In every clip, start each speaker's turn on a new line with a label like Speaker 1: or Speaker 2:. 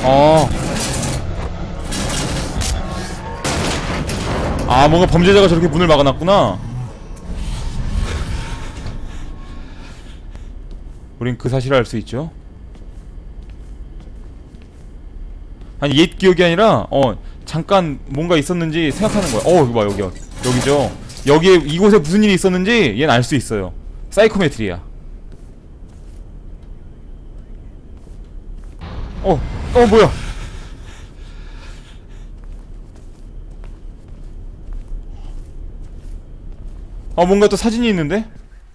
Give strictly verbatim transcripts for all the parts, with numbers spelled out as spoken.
Speaker 1: 어. 아, 뭔가 범죄자가 저렇게 문을 막아놨구나. 우린 그 사실을 알 수 있죠. 아니, 옛 기억이 아니라 어 잠깐 뭔가 있었는지 생각하는 거야. 어, 이거 봐, 여기 여기죠. 여기에 이곳에 무슨 일이 있었는지 얘는 알 수 있어요. 사이코메트리야. 어, 어, 뭐야? 아, 뭔가 또 사진이 있는데?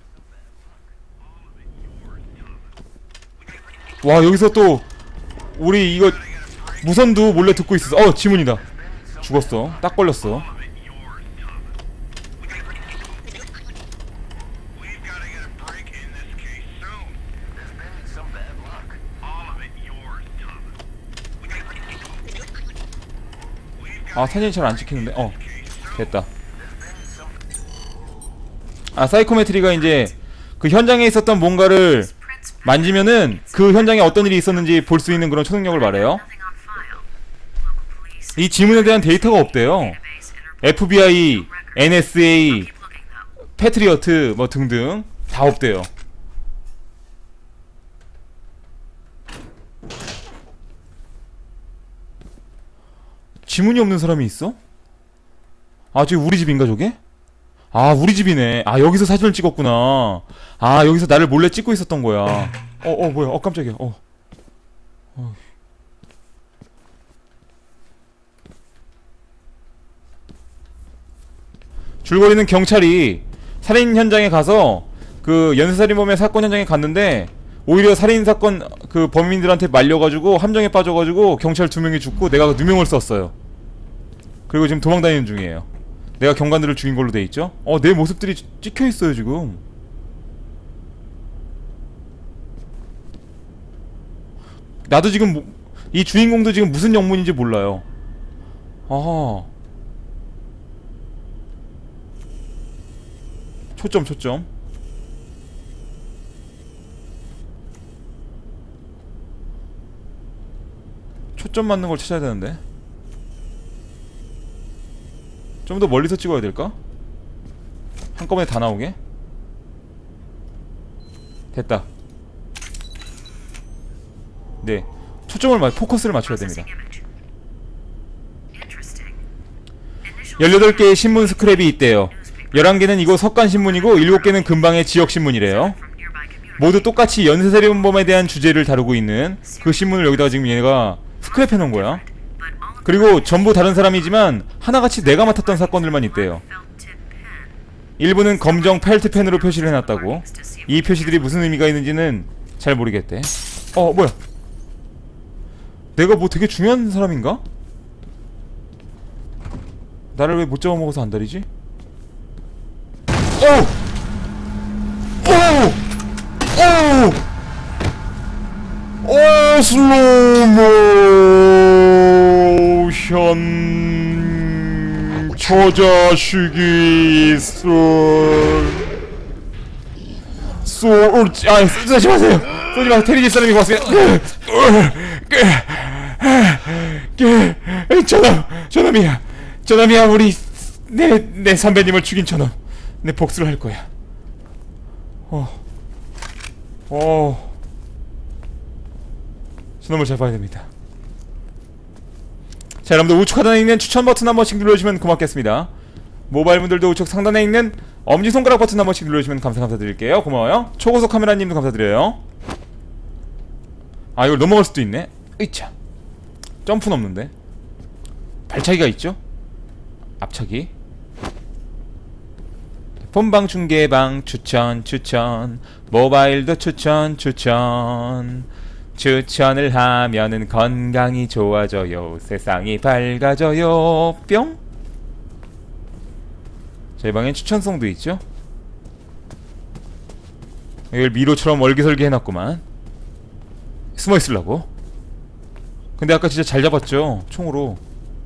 Speaker 1: 와, 여기서 또 우리 이거 무선도 몰래 듣고 있었어. 어, 지문이다. 죽었어. 딱 걸렸어. 아, 사진이 잘 안 찍히는데. 어, 됐다. 아, 사이코메트리가 이제 그 현장에 있었던 뭔가를 만지면은 그 현장에 어떤 일이 있었는지 볼 수 있는 그런 초능력을 말해요. 이 지문에 대한 데이터가 없대요. 에프비아이, 엔에스에이, 패트리어트 뭐 등등 다 없대요. 지문이 없는 사람이 있어? 아, 저기 우리 집인가 저게? 아, 우리 집이네. 아, 여기서 사진을 찍었구나. 아, 여기서 나를 몰래 찍고 있었던 거야. 어, 어, 뭐야. 어, 깜짝이야. 어. 어. 줄거리는 경찰이 살인 현장에 가서 그 연쇄살인범의 사건 현장에 갔는데 오히려 살인사건 그 범인들한테 말려가지고 함정에 빠져가지고 경찰 두 명이 죽고 내가 누명을 썼어요. 그리고 지금 도망다니는 중이에요. 내가 경관들을 죽인 걸로 돼있죠? 어, 내 모습들이 찍혀있어요 지금. 나도 지금 뭐, 이 주인공도 지금 무슨 영문인지 몰라요. 아하. 초점 초점. 초점 맞는 걸 찾아야 되는데. 좀 더 멀리서 찍어야 될까? 한꺼번에 다 나오게. 됐다. 네, 초점을 맞, 포커스를 맞춰야 됩니다. 열여덟 개의 신문 스크랩이 있대요. 열한 개는 이곳 석간신문이고 일곱 개는 근방의 지역신문이래요. 모두 똑같이 연쇄살인범에 대한 주제를 다루고 있는 그 신문을 여기다가 지금 얘가 스크랩해놓은 거야. 그리고 전부 다른 사람이지만 하나같이 내가 맡았던 사건들만 있대요. 일부는 검정 펠트펜으로 표시를 해놨다고. 이 표시들이 무슨 의미가 있는지는 잘 모르겠대. 어, 뭐야? 내가 뭐 되게 중요한 사람인가? 나를 왜 못 잡아먹어서 안달이지? 오! 오! 오! 오! 슬로우 모션. 저 자식이 쏠 쏠... 아, 쏘지 마세요! 쏘지 마세요! 테리지 사람이 왔어요! 저놈! 저놈이야! 저놈이야! 우리 내, 내 선배님을 죽인 저놈! 내 복수를 할 거야. 어... 어... 저놈을 잡아야 됩니다. 자, 여러분들 우측 하단에 있는 추천 버튼 한 번씩 눌러주시면 고맙겠습니다. 모바일 분들도 우측 상단에 있는 엄지손가락 버튼 한 번씩 눌러주시면 감사 감사드릴게요. 고마워요. 초고속 카메라님도 감사드려요. 아, 이걸 넘어갈 수도 있네. 으이차. 점프는 없는데. 발차기가 있죠? 앞차기. 본방 중계방 추천 추천. 모바일도 추천 추천. 추천을 하면은 건강이 좋아져요. 세상이 밝아져요. 뿅. 저희 방엔 추천송도 있죠. 이걸 미로처럼 얼기설기 해놨구만. 숨어있으려고. 근데 아까 진짜 잘 잡았죠, 총으로.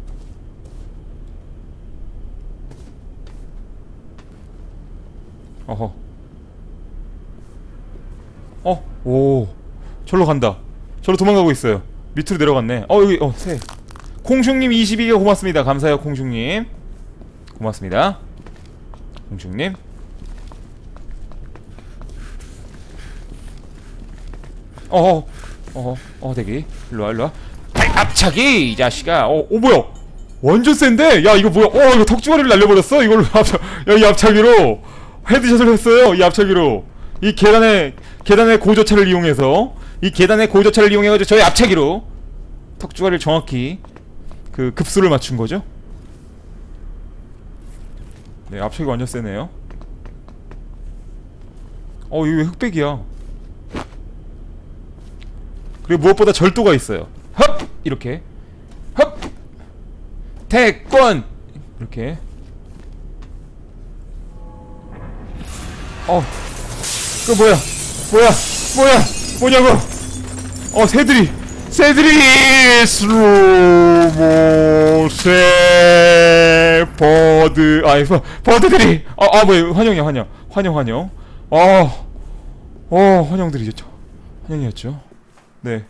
Speaker 1: 어허. 어? 오, 절로 간다. 절로 도망가고 있어요. 밑으로 내려갔네. 어 여기 어 새. 콩슝님 이십이 개 고맙습니다. 감사해요 콩슝님. 고맙습니다 콩슝님. 어어 어어 어 대기 일로와 일로와. 앞차기 이 자식아. 어, 어 뭐야 완전 센데? 야 이거 뭐야. 어 이거 턱주머니를 날려버렸어 이걸로. 앞차 야이 앞차기로 헤드샷을 했어요. 이 앞차기로 이 계단의 계단의 고저차를 이용해서 이 계단의 고저차를 이용해가지고 저희 앞차기로 턱주머니를 정확히 그 급수를 맞춘 거죠. 네 앞차기 완전 세네요. 어 이거 왜 흑백이야. 그리고 무엇보다 절도가 있어요. 헙! 이렇게 헙! 태권! 이렇게. 어 그 뭐야 뭐야 뭐야 뭐냐고. 어 새들이 새들이 슬로모 새 버드 아이 버드들이 아, 아 뭐야 환영이야 환영 환영 환영 어, 어 환영들이죠. 환영이었죠. 네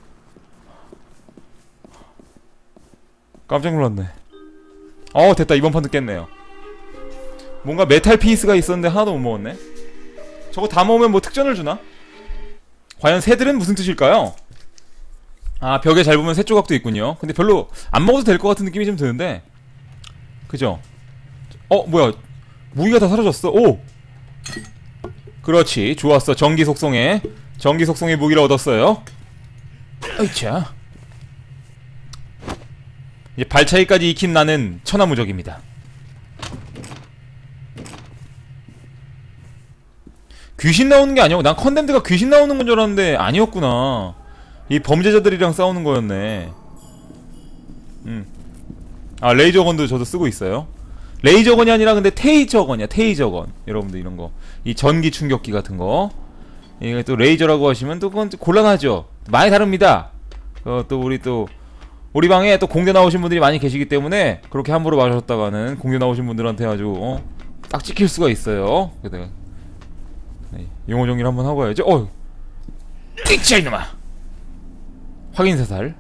Speaker 1: 깜짝 놀랐네. 어 됐다. 이번 판도 깼네요. 뭔가 메탈 피스가 있었는데 하나도 못 먹었네. 저거 다 먹으면 뭐 특전을 주나? 과연 새들은 무슨 뜻일까요? 아 벽에 잘 보면 새 조각도 있군요. 근데 별로 안 먹어도 될 것 같은 느낌이 좀 드는데 그죠? 어 뭐야 무기가 다 사라졌어. 오! 그렇지 좋았어. 전기 속성에 전기 속성의 무기를 얻었어요. 어이차 이제 발차기까지 익힌 나는 천하무적입니다. 귀신 나오는 게 아니고 난 컨덴드가 귀신 나오는 건 줄 알았는데 아니었구나. 이 범죄자들이랑 싸우는 거였네. 음. 아 레이저건도 저도 쓰고 있어요. 레이저건이 아니라 근데 테이저건이야. 테이저건 여러분들 이런 거 이 전기 충격기 같은 거 이게 또 레이저라고 하시면 또 그건 곤란하죠. 많이 다릅니다. 어, 또 우리 또 우리 방에 또 공대 나오신 분들이 많이 계시기 때문에 그렇게 함부로 말하셨다가는 공대 나오신 분들한테 아주 어, 딱 찍힐 수가 있어요. 내가 네, 용어 정리를 한번 하고 와야지. 어, 띠짜 이놈아. 확인 사살.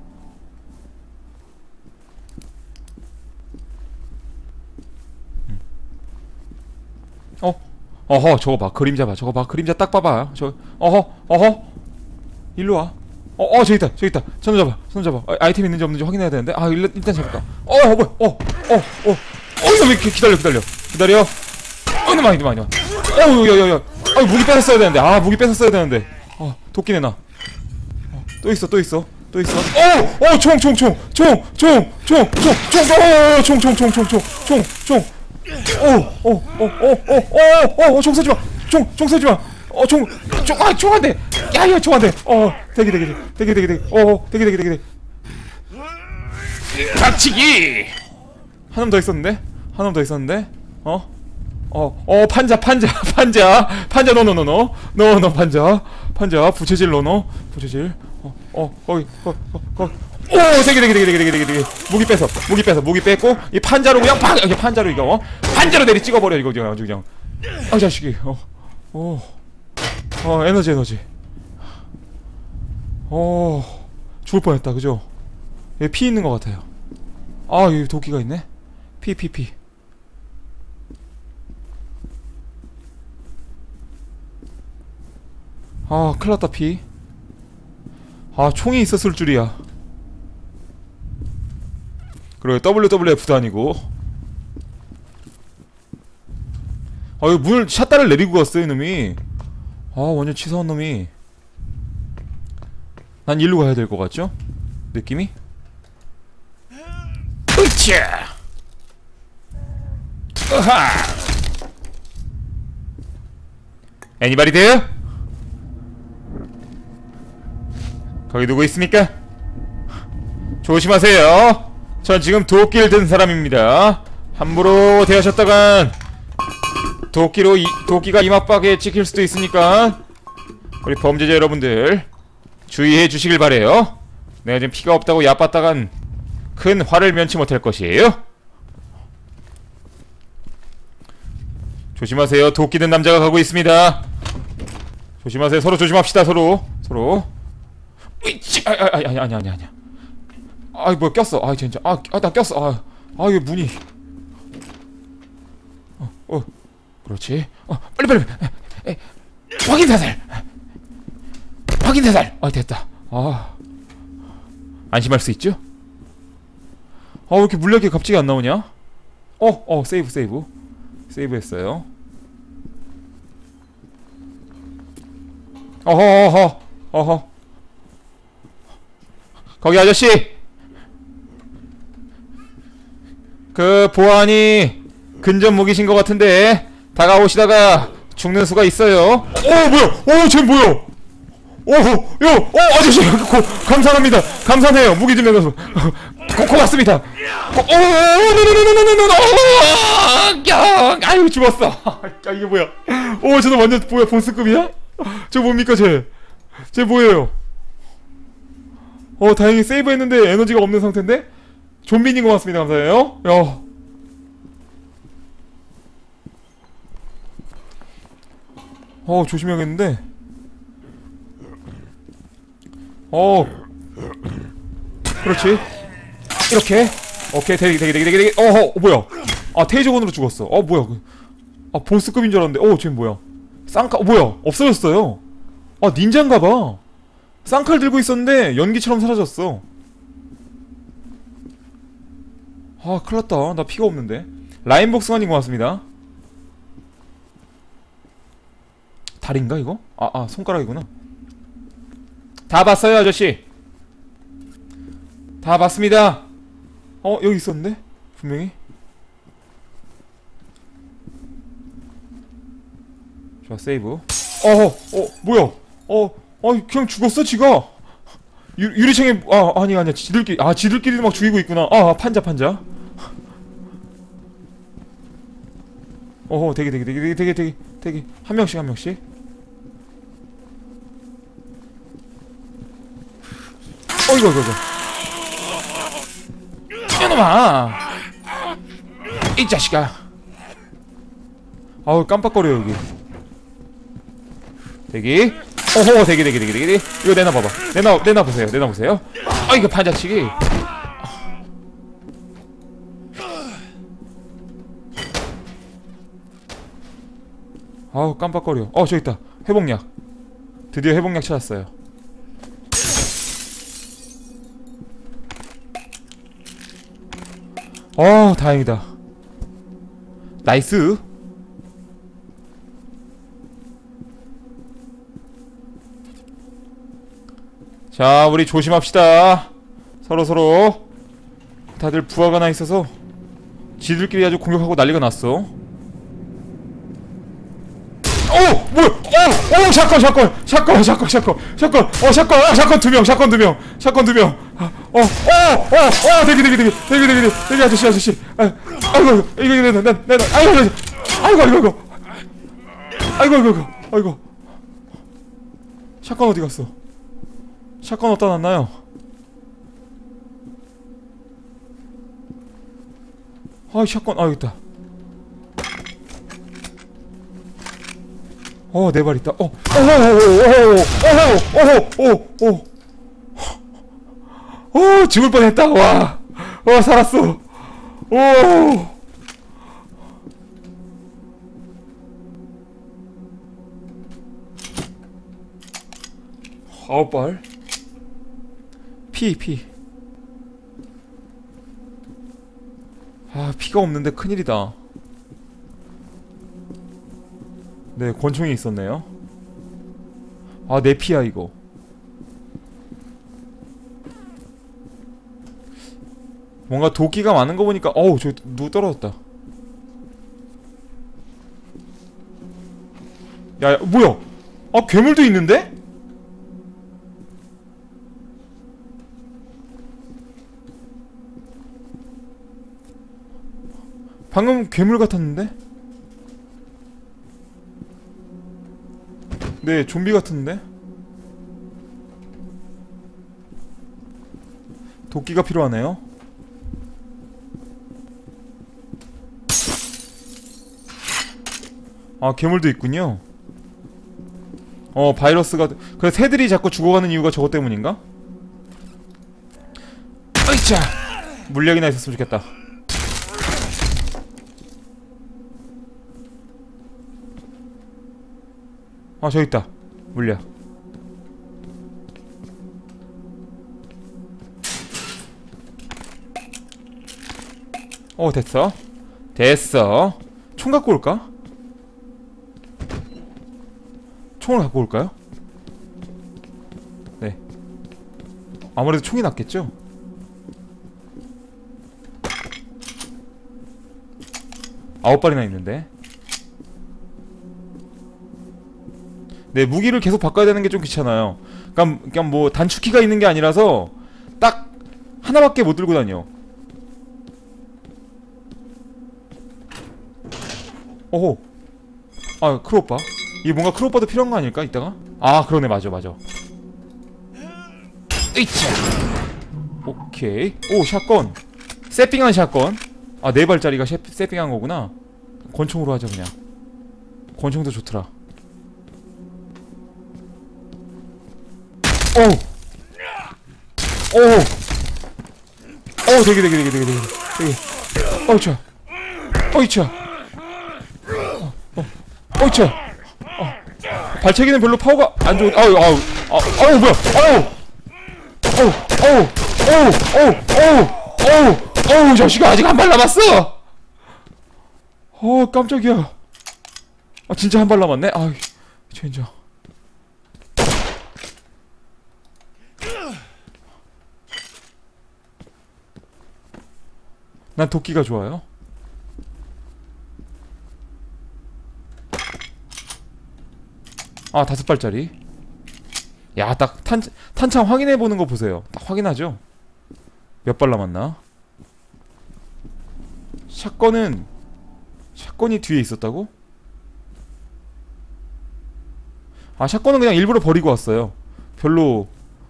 Speaker 1: 음. 어, 어허 저거 봐 그림자 봐 저거 봐 그림자 딱 봐봐 저 어허 어허 일로 와. 어, 어, 저기 있다, 저기 있다. 손 잡아, 손 잡아. 아, 아이템 있는지 없는지 확인해야 되는데. 아, 일단, 일단 잡을까. 어, 어, 뭐야, 어, 어, 어, 어, 이놈, 기다려, 기다려, 기다려. 어, 이놈아, 이놈아, 이놈아. 어, 야, 야, 야. 아, 무기 뺏었어야 되는데. 아, 무기 뺏었어야 되는데. 어, 도끼 내놔. 어, 또 있어, 또 있어, 또 있어. 어, 어, 총, 총, 총, 총, 총, 총, 총, 총, 어, 총, 총, 총, 총, 총, 총, 총. 어, 어, 어, 어, 어, 어, 어, 총 쏘지 마. 총, 총 쏘지 마. 어, 총, 총, 아, 총 안 돼. 야, 야, 총 안 돼. 어, 대기, 대기, 대기, 대기, 대기, 어, 대기, 대기, 대기, 대기. 닥치기. 한 놈 더 있었는데, 한 놈 더 있었는데, 어, 어, 어, 판자, 판자, 판자, 판자, 노, 노, 노, 노, 노, 노, 판자, 판자, 부채질, 노, 노, 부채질, 어, 어, 거기, 거, 거, 거. 오, 대기, 대기, 대기, 대기, 대기, 대기, 대기. 무기 뺏어, 무기 뺏어, 무기 뺏고, 이 판자로 그냥 팍, 이렇게 판자로 이거, 어, 판자로 내리 찍어버려 이거 그냥 아주 그냥. 아, 자식이, 어, 오. 어 에너지 에너지 어 죽을 뻔했다 그죠? 여기 피 있는 것 같아요. 아 여기 도끼가 있네. 피 피 피 아 큰일났다 피. 아 총이 있었을 줄이야. 그래 더블유 더블유 에프도 아니고. 아 이거 문을 샷다를 내리고 갔어 이놈이. 아 완전 치사한 놈이. 난 일로 가야 될 것 같죠? 느낌이? 으쌰! 으하! 애니바디 돼요? 거기 누구 있습니까? 조심하세요. 전 지금 도끼를 든 사람입니다. 함부로 대하셨다간 도끼로 이, 도끼가 이마박에 찍힐 수도 있으니까 우리 범죄자 여러분들 주의해 주시길 바래요. 내가 지금 피가 없다고 야빴다간 큰 화를 면치 못할 것이에요. 조심하세요. 도끼 든 남자가 가고 있습니다. 조심하세요. 서로 조심합시다. 서로 서로. 으이치! 아, 아, 아니 아니 아니 아니 아 뭐야 꼈어. 아 진짜. 아 나 꼈어. 아, 아 이게 문이. 어, 어. 그렇지. 어 빨리 빨리. 에, 에. 확인 사살. 확인 사살. 아 됐다. 아 안심할 수 있죠? 아 왜 이렇게 물약이 갑자기 안 나오냐? 어, 어, 세이브, 세이브. 세이브 했어요. 어허, 어허, 어허. 거기 아저씨! 그, 보안이 근접 무기신 것 같은데, 다가오시다가 죽는 수가 있어요. 어, 뭐야! 어, 쟤 뭐야! 오, 요, 어, 아저씨, 고, 감사합니다. 감사해요. 무기 좀 내놔서. 고, 고맙습니다. 고, 오, 노노노노노노노, 아유, 죽었어. 아, 이게 뭐야? 오, 저도 완전 뭐야, 보스급이야? 저 뭡니까, 쟤? 쟤 뭐예요? 어, 다행히 세이브했는데 에너지가 없는 상태인데? 좀비님 고맙습니다. 감사해요. 야. 어, 조심해야겠는데? 어 그렇지 이렇게 오케이 대기 대기 대기 대기 대기 어허 어, 뭐야 아 테이저건으로 죽었어 어 뭐야 아 보스급인 줄 알았는데 어 쟤는 뭐야 쌍칼 어 뭐야 없어졌어요 아 닌자인가봐 쌍칼 들고 있었는데 연기처럼 사라졌어 아 큰일났다 나 피가 없는데 라인복스관님 고맙습니다 다리인가 이거? 아 아 손가락이구나 다 봤어요 아저씨 다 봤습니다 어 여기 있었는데 분명히 좋아 세이브 어허 어 뭐야 어 어 그냥 죽었어 지가 유, 유리창에 아 아니 아니야 지들끼리 아 지들끼리 막 죽이고 있구나 아 판자 판자 어허 대기 대기 대기 대기 대기 대기 대기 한 명씩 한 명씩 어이구 어이구 어이구 이놈아 이 자식아 아우 깜빡거려 여기 대기 어허 대기 대기 대기 대기 이거 내놔봐봐 내놔 내놔보세요 내놔보세요 아 이거 판자치기 아우 깜빡거려 어 저기있다 회복약 드디어 회복약 찾았어요 어 다행이다 나이스 자 우리 조심합시다 서로서로 다들 부하가 나 있어서 지들끼리 아주 공격하고 난리가 났어 어! 뭐야! 어! 어! 샷건! 샷건! 샷건! 샷건! 샷건! 샷건! 어! 샷건! 어! 샷건 두 명! 샷건 두 명! 샷건 두 명! 어! 어! 어! 어! 대기 대기 대기 대기 대기 대기 대기 아저씨 아저씨 아, 아이고 이거 이거 내놔 내놔 내놔 아이고 아이고 아이고 아이고 아이고 아이고 아이고 아이고 샷건 어디 갔어? 샷건 어디다 놨나요? 아 샷건 아 여기 있다 어, 네 발 있다. 어, 어호호호호호호호호호호 어, 죽을 뻔했다. 와, 와, 살았어. 오, 아홉 발. 피, 피. 아, 피가 없는데 큰일이다. 네, 권총이 있었네요. 아, 내 피야 이거. 뭔가 도끼가 많은 거 보니까 어우, 저 누구 떨어졌다. 야, 야, 뭐야? 아, 괴물도 있는데? 방금 괴물 같았는데? 네, 좀비 같은데? 도끼가 필요하네요. 아, 괴물도 있군요. 어, 바이러스가... 그래, 새들이 자꾸 죽어가는 이유가 저것 때문인가? 으이차! 물약이나 있었으면 좋겠다. 아, 저기 있다. 물약. 어, 됐어. 됐어. 총 갖고 올까? 총을 갖고 올까요? 네. 아무래도 총이 낫겠죠? 아홉 발이나 있는데. 네, 무기를 계속 바꿔야 되는 게 좀 귀찮아요. 그니까, 그니까 뭐 단축키가 있는 게 아니라서 딱 하나밖에 못 들고 다녀. 오호. 아, 크로오빠. 이게 뭔가 크로오빠도 필요한 거 아닐까, 이따가? 아, 그러네. 맞아, 맞아. 으이차! 오케이. 오, 샷건. 세핑한 샷건. 아, 네 발짜리가 셰, 세핑한 거구나. 권총으로 하자, 그냥. 권총도 좋더라. 오! 오! 오, 되게, 되게, 되게, 되게, 되게. 되게. 어이차. 어이차. 어, 어, 어이차. 어. 발차기는 별로 파워가 안 좋은, 아우, 아우, 아우, 아우, 뭐야, 아우! 어우, 어우, 어우, 어우, 어우, 어우, 어우, 자식아, 아직 한 발 남았어! 어, 깜짝이야. 아, 진짜 한 발 남았네? 아이, 젠장. 난 도끼가 좋아요. 아, 다섯 발짜리. 야, 딱 탄, 탄창 확인해보는 거 보세요. 딱 확인하죠? 몇 발 남았나? 샷건은, 샷건이 뒤에 있었다고? 아, 샷건은 그냥 일부러 버리고 왔어요. 별로,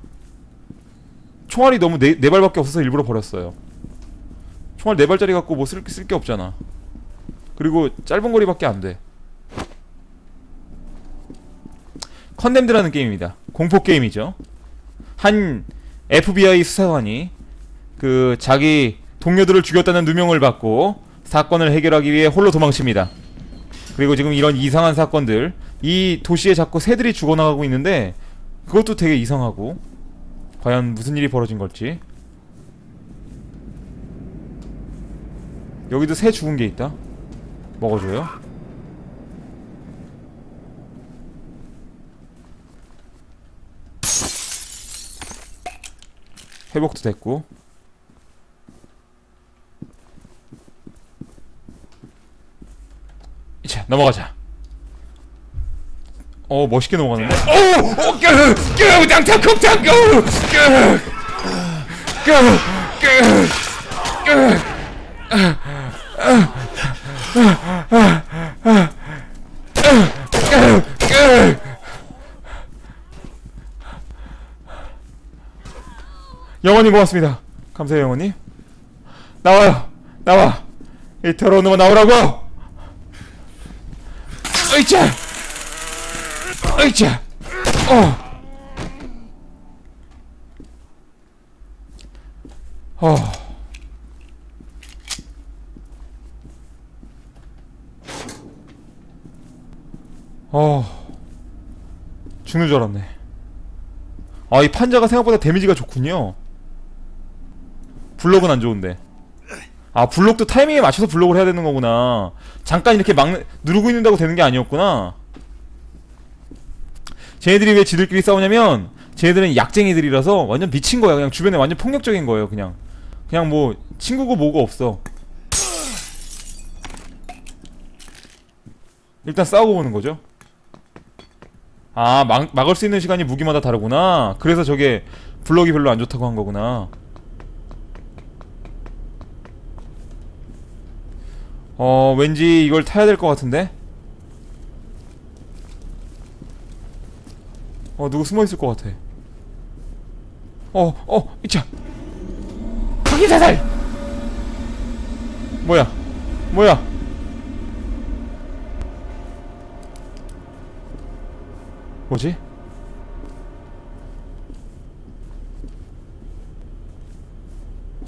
Speaker 1: 총알이 너무 네, 네 발밖에 없어서 일부러 버렸어요. 총알 네 발짜리 갖고 뭐 쓸, 쓸 게 없잖아. 그리고 짧은 거리밖에 안 돼. 컨뎀드라는 게임입니다. 공포 게임이죠. 한 에프비아이 수사관이 그 자기 동료들을 죽였다는 누명을 받고 사건을 해결하기 위해 홀로 도망칩니다. 그리고 지금 이런 이상한 사건들, 이 도시에 자꾸 새들이 죽어나가고 있는데 그것도 되게 이상하고, 과연 무슨 일이 벌어진 걸지. 여기도 새 죽은 게 있다. 먹어줘요. 회복도 됐고. 자, 넘어가자. 어, 멋있게 넘어가는데. 오! 오! 끄! 끄! 당탕 콩탕! 끄! 끄! 끄! 끄! 끄! 영원히 고맙습니다. 감사해요, 영원히. 나와요. 나와. 이 더러운 놈아, 나오라고. 으이차. 으이차. 어. 어. 어. 죽는 줄 알았네. 아, 이 판자가 생각보다 데미지가 좋군요. 블록은 안 좋은데. 아, 블록도 타이밍에 맞춰서 블록을 해야 되는 거구나. 잠깐 이렇게 막 누르고 있는다고 되는 게 아니었구나. 쟤네들이 왜 지들끼리 싸우냐면, 쟤네들은 약쟁이들이라서 완전 미친 거야. 그냥 주변에 완전 폭력적인 거예요. 그냥 그냥 뭐 친구고 뭐고 없어. 일단 싸우고 보는 거죠. 아, 막, 막을 수 있는 시간이 무기마다 다르구나. 그래서 저게 블럭이 별로 안 좋다고 한 거구나. 어, 왠지 이걸 타야 될 것 같은데? 어, 누구 숨어있을 것 같아. 어, 어, 이차! 확인사살! 뭐야? 뭐야? 뭐지?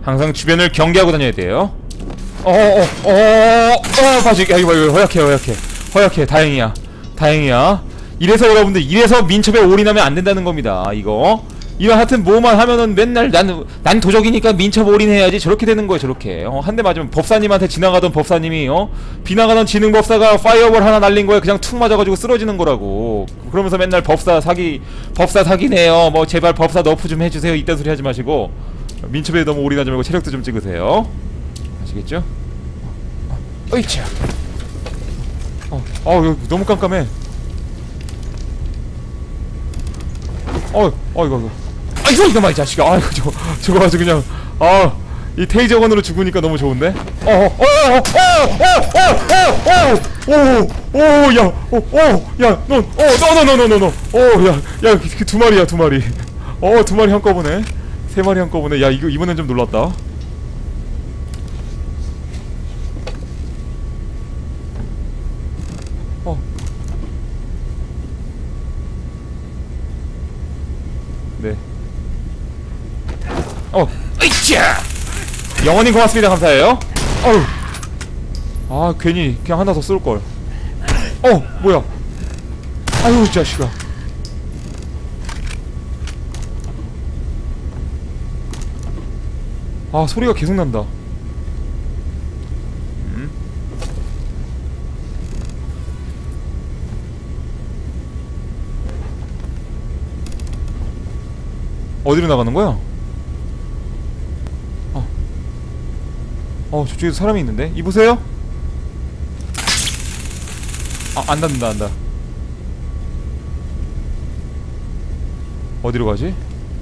Speaker 1: 항상 주변을 경계하고 다녀야 돼요. 어어어어어 봐지. 야 이거 이거 허약해 허약해 허약해. 다행이야 다행이야. 이래서 여러분들 이래서 민첩에 올인하면 안 된다는 겁니다. 이거 이런 하여튼 뭐만 하면은 맨날 난, 난 도적이니까 민첩 올인해야지 저렇게 되는 거야. 저렇게 어, 한 대 맞으면 법사님한테 지나가던 법사님이 어 비나가던 지능법사가 파이어볼 하나 날린 거에 그냥 툭 맞아가지고 쓰러지는 거라고. 그러면서 맨날 법사 사기 법사 사기네요 뭐 제발 법사 너프 좀 해주세요 이딴 소리 하지 마시고 민첩에 너무 올인하지 말고 체력도 좀 찍으세요. 아시겠죠? 어이차. 어, 어 여기 너무 깜깜해. 어, 어 이거 이거. 아 이거 이거 말 자식아. 아 이거 저거 저거 아주 그냥 아 이 테이저건으로 죽으니까 너무 좋은데. 어어어어어어어어어야너어너너너너너어야야그 두 마리야 두 마리. 어 두 마리 한꺼번에 세 마리 한꺼번에. 야 이거 이번엔 좀 놀랐다. 어. 네. 어, 으이차! 영원히 고맙습니다. 감사해요. 어우. 아, 괜히 그냥 하나 더 쏠걸. 어, 뭐야. 아유, 이 자식아. 아, 소리가 계속 난다. 음. 어디로 나가는 거야? 어, 어 저쪽에도 사람이 있는데? 이보세요? 아, 안 닿는다, 안 닿아. 어디로 가지?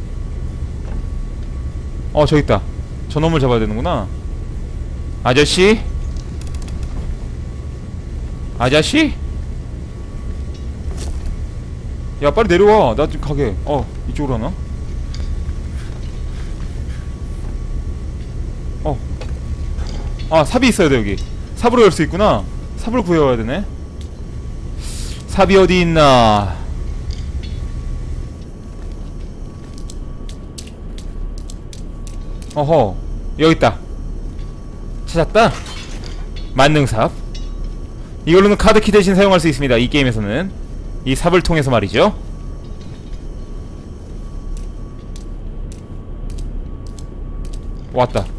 Speaker 1: 어, 저기 있다. 저놈을 잡아야 되는구나. 아저씨? 아저씨? 야, 빨리 내려와. 나 좀 가게. 어, 이쪽으로 하나? 어. 아, 삽이 있어야 돼, 여기. 삽으로 열 수 있구나. 삽을 구해와야 되네. 삽이 어디 있나? 어허, 여기 있다. 찾았다. 만능삽. 이걸로는 카드키 대신 사용할 수 있습니다. 이 게임에서는 이 삽을 통해서 말이죠. 왔다.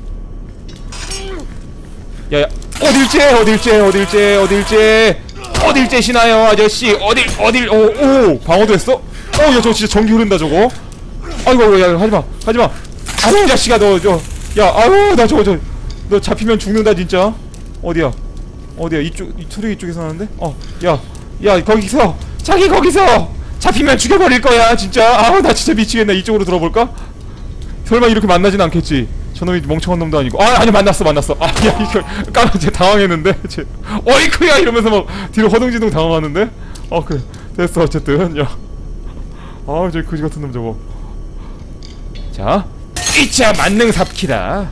Speaker 1: 야야, 어딜지 어딜지 어딜지 어딜지 어딜지 시나요 아저씨. 어딜 어딜. 오오 방어도 했어. 어야 저거 진짜 전기 흐른다 저거. 아이고 야 하지마 하지마. 아유 자식아 너 저 야 아유 나 저거 저 너 잡히면 죽는다 진짜. 어디야 어디야. 이쪽 이 소리 이쪽에서 나는데. 어 야 야 거기서 자기 거기서 잡히면 죽여버릴 거야 진짜. 아우 나 진짜 미치겠네. 이쪽으로 들어볼까? 설마 이렇게 만나진 않겠지. 저놈이 멍청한 놈도 아니고. 아 아니 만났어 만났어. 아 야 이거 깜짝 당황했는데. 어이쿠야 이러면서 막 뒤로 허둥지둥 당황하는데. 어 그래 됐어 어쨌든. 야 아 저기 그지같은 놈 저거. 자 이차 만능 삽키다.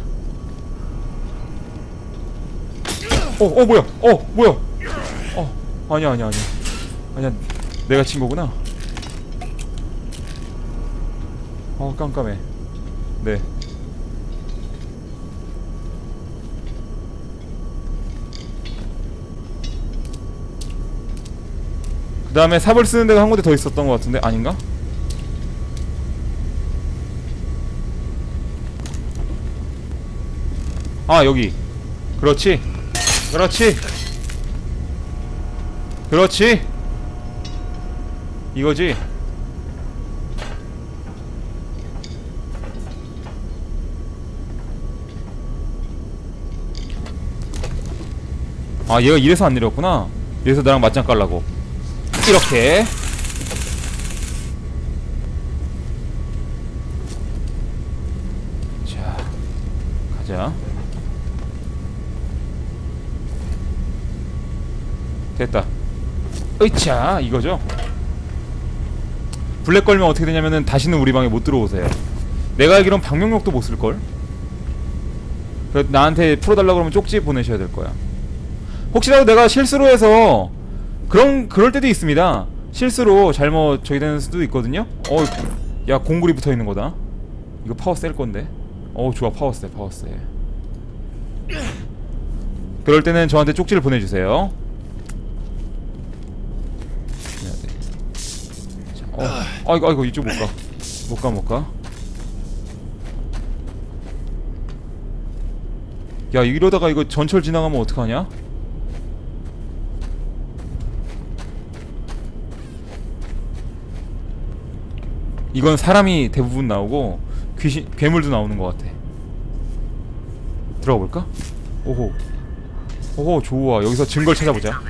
Speaker 1: 어 어 뭐야 어 뭐야. 어 아니야 아니야 아니야 아니야 내가 친 거구나. 어 깜깜해. 네. 그 다음에 삽을 쓰는 데가 한 군데 더 있었던 것 같은데 아닌가? 아 여기. 그렇지 그렇지 그렇지 이거지. 아 얘가 이래서 안 내렸구나. 이래서 나랑 맞짱 깔라고 이렇게. 자 가자. 됐다. 으이차 이거죠. 블랙 걸면 어떻게 되냐면은 다시는 우리 방에 못 들어오세요. 내가 알기론 방명록도 못 쓸걸? 그래 나한테 풀어달라고 그러면 쪽지 보내셔야 될 거야. 혹시라도 내가 실수로 해서 그런 그럴 때도 있습니다. 실수로 잘못 저기 되는 수도 있거든요. 어, 야 공굴이 붙어 있는 거다. 이거 파워 셀 건데. 어 좋아. 파워세 파워세. 그럴 때는 저한테 쪽지를 보내주세요. 자, 어, 아이고 아이고 이쪽 못가 못가 못가. 야 이러다가 이거 전철 지나가면 어떡하냐? 이건 사람이 대부분 나오고 귀신, 괴물도 나오는 것 같아. 들어가 볼까? 오호 오호 좋아. 여기서 증거를 찾아보자.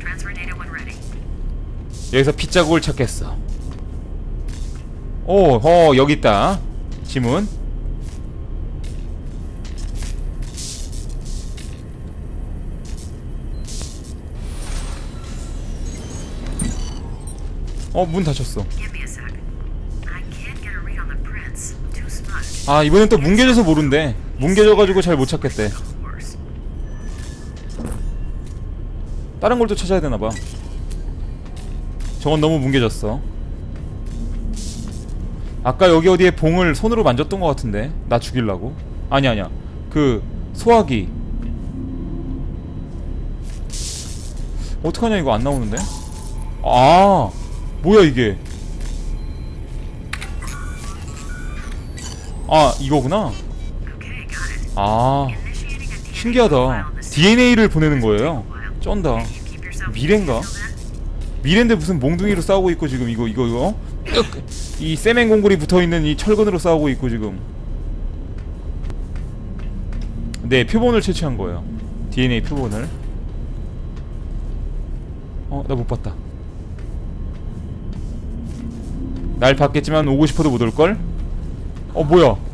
Speaker 1: 여기서 핏자국을 찾겠어. 오, 어 여기 있다. 지문. 어, 문 닫혔어. 아, 이번엔 또 뭉개져서 모른대. 뭉개져가지고 잘 못 찾겠대. 다른 걸 또 찾아야 되나봐. 저건 너무 뭉개졌어. 아까 여기 어디에 봉을 손으로 만졌던 것 같은데. 나 죽이려고. 아니 아니야. 그 소화기. 어떡하냐 이거 안 나오는데. 아 뭐야 이게. 아 이거구나. 아 신기하다. 디엔에이를 보내는 거예요. 쩐다. 미래인가? 미래인데 무슨 몽둥이로 싸우고 있고 지금 이거 이거 이거 이 세멘공굴이 붙어있는 이 철근으로 싸우고 있고 지금. 네 표본을 채취한 거예요. 디엔에이 표본을. 어 나 못 봤다. 날 봤겠지만 오고 싶어도 못 올걸? 어 뭐야